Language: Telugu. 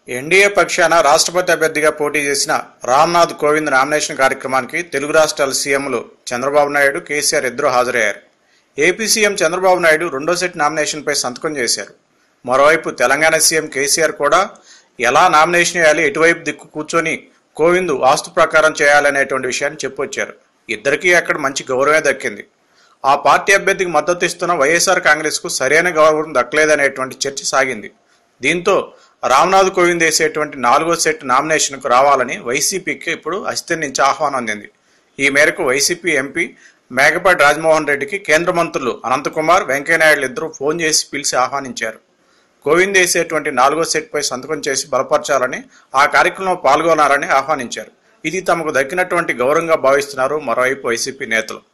ఎన్డీఏ పక్షాన రాష్ట్రపతి అభ్యర్థిగా పోటీ చేసిన రామ్నాథ్ కోవింద్ నామినేషన్ కార్యక్రమానికి తెలుగు రాష్ట్రాల సీఎంలు చంద్రబాబు నాయుడు, కేసీఆర్ ఇద్దరు హాజరయ్యారు. ఏపీ సీఎం చంద్రబాబు నాయుడు రెండో సెట్ నామినేషన్పై సంతకం చేశారు. మరోవైపు తెలంగాణ సీఎం కేసీఆర్ కూడా ఎలా నామినేషన్ వేయాలి, ఎటువైపు దిక్కు కూర్చొని కోవింద్ వాస్తు ప్రకారం చేయాలనేటువంటి విషయాన్ని చెప్పొచ్చారు. ఇద్దరికీ అక్కడ మంచి గౌరవమే దక్కింది. ఆ పార్టీ అభ్యర్థికి మద్దతు ఇస్తున్న వైఎస్ఆర్ కాంగ్రెస్కు సరైన గౌరవం దక్కలేదనేటువంటి చర్చ సాగింది. దీంతో రామ్నాథ్ కోవింద్ వేసేటువంటి 4వ సెట్ నామినేషన్కు రావాలని వైసీపీకి ఇప్పుడు అస్థిర్ నుంచి ఆహ్వానం అందింది. ఈ మేరకు వైసీపీ ఎంపీ మేకపాటి రాజమోహన్ రెడ్డికి కేంద్ర మంత్రులు అనంతకుమార్, వెంకయ్యనాయుడు ఇద్దరు ఫోన్ చేసి పిలిచి ఆహ్వానించారు. కోవింద్ వేసేటువంటి 4వ సెట్పై సంతకం చేసి బలపరచాలని, ఆ కార్యక్రమంలో పాల్గొనాలని ఆహ్వానించారు. ఇది తమకు దక్కినటువంటి గౌరవంగా భావిస్తున్నారు మరోవైపు వైసీపీ నేతలు.